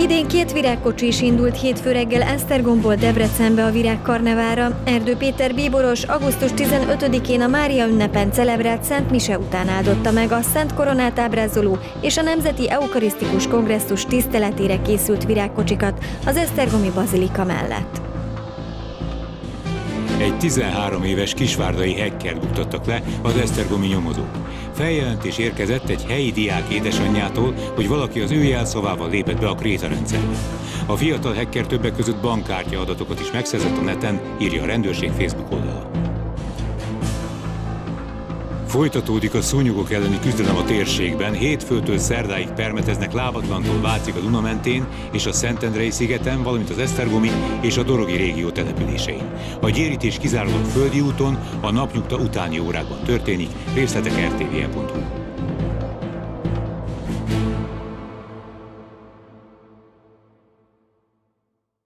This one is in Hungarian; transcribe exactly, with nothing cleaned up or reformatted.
Idén két virágkocsi is indult hétfő reggel Esztergomból Debrecenbe a virágkarnevára. Erdő Péter bíboros augusztus tizenötödikén a Mária ünnepen celebrált Szent Mise után áldotta meg a Szent Koronát ábrázoló és a Nemzeti Eukarisztikus Kongresszus tiszteletére készült virágkocsikat az esztergomi bazilika mellett. Egy tizenhárom éves kisvárdai hackert buktattak le az esztergomi nyomozók. Feljelentés érkezett egy helyi diák édesanyjától, hogy valaki az ő jelszavával lépett be a krétarendszerbe. A fiatal hacker többek között bankkártya adatokat is megszerzett a neten, írja a rendőrség Facebook oldala. Folytatódik a szúnyogok elleni küzdelem a térségben. Hétfőtől szerdáig permeteznek Lábatlantól Vácig a Duna mentén és a Szentendrei szigeten, valamint az esztergomi és a dorogi régió településein. A gyérítés kizárólag földi úton, a napnyugta utáni órákban történik, részletek er té vé e pont hu.